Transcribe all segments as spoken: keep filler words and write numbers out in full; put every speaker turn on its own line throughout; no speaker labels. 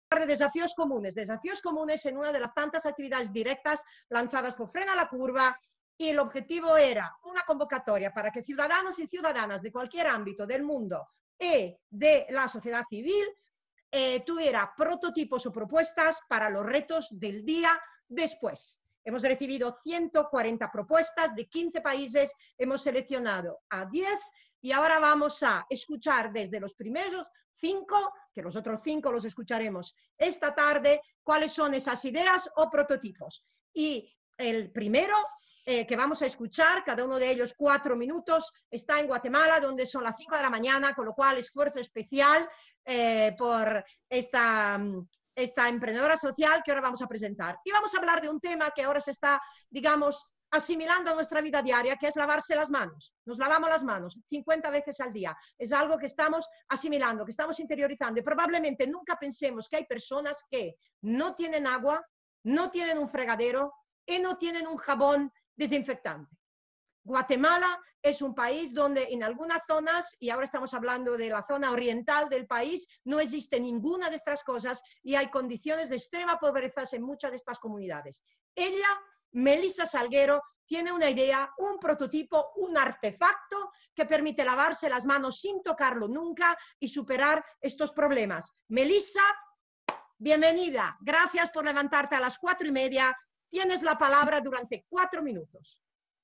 de desafíos comunes, desafíos comunes en una de las tantas actividades directas lanzadas por Frena la Curva, y el objetivo era una convocatoria para que ciudadanos y ciudadanas de cualquier ámbito del mundo y de la sociedad civil eh, tuviera prototipos o propuestas para los retos del día después. Hemos recibido ciento cuarenta propuestas de quince países, hemos seleccionado a diez y ahora vamos a escuchar desde los primeros cinco, que los otros cinco los escucharemos esta tarde, cuáles son esas ideas o prototipos. Y el primero eh, que vamos a escuchar, cada uno de ellos cuatro minutos, está en Guatemala, donde son las cinco de la mañana, con lo cual esfuerzo especial eh, por esta, esta emprendedora social que ahora vamos a presentar. Y vamos a hablar de un tema que ahora se está, digamos, asimilando a nuestra vida diaria, que es lavarse las manos. Nos lavamos las manos cincuenta veces al día. Es algo que estamos asimilando, que estamos interiorizando y probablemente nunca pensemos que hay personas que no tienen agua, no tienen un fregadero y no tienen un jabón desinfectante. Guatemala es un país donde en algunas zonas, y ahora estamos hablando de la zona oriental del país, no existe ninguna de estas cosas y hay condiciones de extrema pobreza en muchas de estas comunidades. Ella, Melissa Salguero, tiene una idea, un prototipo, un artefacto que permite lavarse las manos sin tocarlo nunca y superar estos problemas. Melissa, bienvenida. Gracias por levantarte a las cuatro y media. Tienes la palabra durante cuatro minutos.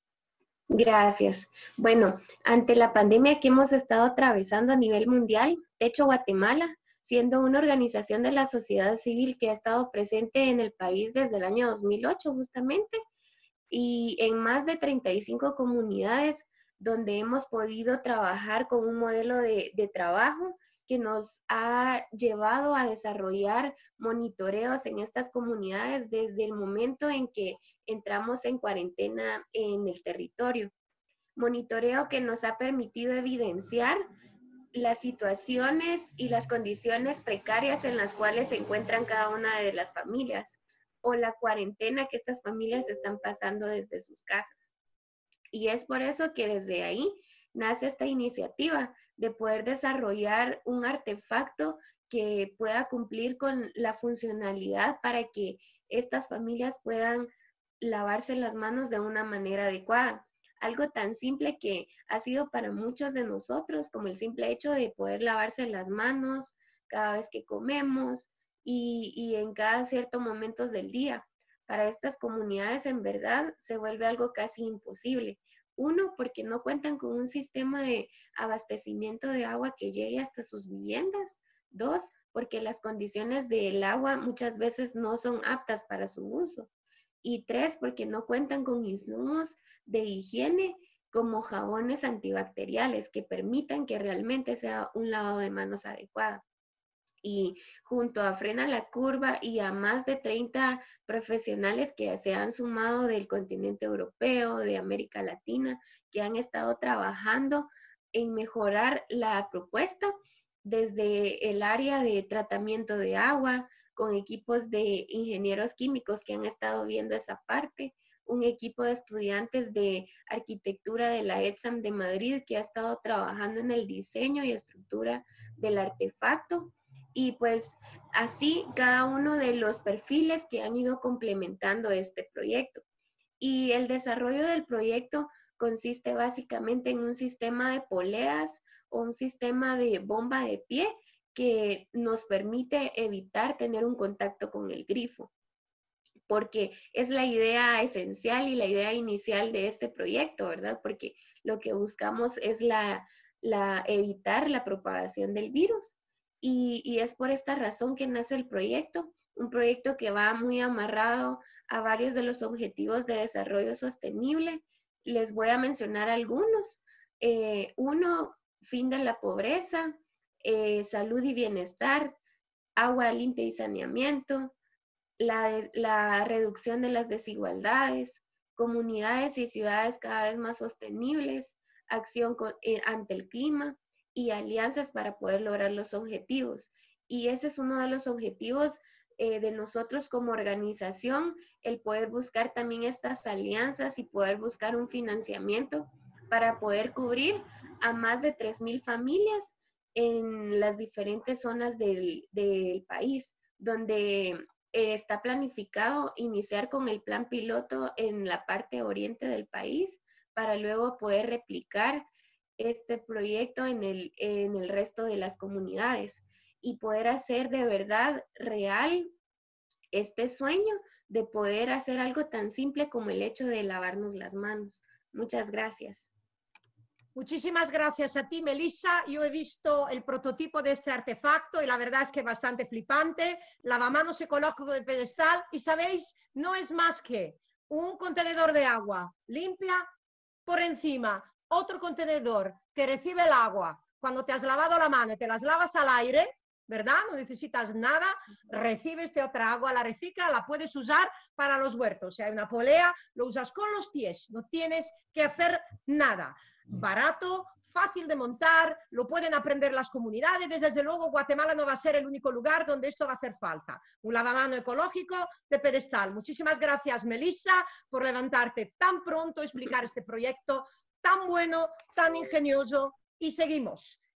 Gracias. Bueno, ante la pandemia que hemos estado atravesando a nivel mundial, Techo Guatemala, siendo una organización de la sociedad civil que ha estado presente en el país desde el año dos mil ocho justamente, y en más de treinta y cinco comunidades donde hemos podido trabajar con un modelo de, de trabajo que nos ha llevado a desarrollar monitoreos en estas comunidades desde el momento en que entramos en cuarentena en el territorio. Monitoreo que nos ha permitido evidenciar las situaciones y las condiciones precarias en las cuales se encuentran cada una de las familias o la cuarentena que estas familias están pasando desde sus casas. Y es por eso que desde ahí nace esta iniciativa de poder desarrollar un artefacto que pueda cumplir con la funcionalidad para que estas familias puedan lavarse las manos de una manera adecuada. Algo tan simple que ha sido para muchos de nosotros como el simple hecho de poder lavarse las manos cada vez que comemos y, y en cada cierto momentos del día. Para estas comunidades en verdad se vuelve algo casi imposible. Uno, porque no cuentan con un sistema de abastecimiento de agua que llegue hasta sus viviendas. Dos, porque las condiciones del agua muchas veces no son aptas para su uso. Y tres, porque no cuentan con insumos de higiene como jabones antibacteriales que permitan que realmente sea un lavado de manos adecuado. Y junto a Frena la Curva y a más de treinta profesionales que se han sumado del continente europeo, de América Latina, que han estado trabajando en mejorar la propuesta desde el área de tratamiento de agua, con equipos de ingenieros químicos que han estado viendo esa parte, un equipo de estudiantes de arquitectura de la ETSAM de Madrid que ha estado trabajando en el diseño y estructura del artefacto. Y pues así cada uno de los perfiles que han ido complementando este proyecto. Y el desarrollo del proyecto consiste básicamente en un sistema de poleas o un sistema de bomba de pie que nos permite evitar tener un contacto con el grifo, porque es la idea esencial y la idea inicial de este proyecto, ¿verdad? Porque lo que buscamos es la, la evitar la propagación del virus. Y, y es por esta razón que nace el proyecto, un proyecto que va muy amarrado a varios de los objetivos de desarrollo sostenible. Les voy a mencionar algunos. Eh, uno, fin de la pobreza, eh, salud y bienestar, agua limpia y saneamiento, la, la reducción de las desigualdades, comunidades y ciudades cada vez más sostenibles, acción con, eh, ante el clima, y alianzas para poder lograr los objetivos. Y ese es uno de los objetivos eh, de nosotros como organización, el poder buscar también estas alianzas y poder buscar un financiamiento para poder cubrir a más de tres mil familias en las diferentes zonas del, del país, donde eh, está planificado iniciar con el plan piloto en la parte oriente del país para luego poder replicar este proyecto en el, en el resto de las comunidades y poder hacer de verdad real este sueño de poder hacer algo tan simple como el hecho de lavarnos las manos. Muchas gracias.
Muchísimas gracias a ti, Melissa. Yo he visto el prototipo de este artefacto y la verdad es que bastante flipante. Lavamanos ecológico de pedestal y, ¿sabéis? No es más que un contenedor de agua limpia, por encima otro contenedor que recibe el agua cuando te has lavado la mano y te las lavas al aire, ¿verdad? No necesitas nada, recibes esta otra agua, la recicla, la puedes usar para los huertos. Si hay una polea, lo usas con los pies, no tienes que hacer nada. Barato, fácil de montar, lo pueden aprender las comunidades. Desde luego, Guatemala no va a ser el único lugar donde esto va a hacer falta. Un lavamano ecológico de pedestal. Muchísimas gracias, Melissa, por levantarte tan pronto, explicar este proyecto tan bueno, tan ingenioso. Y seguimos.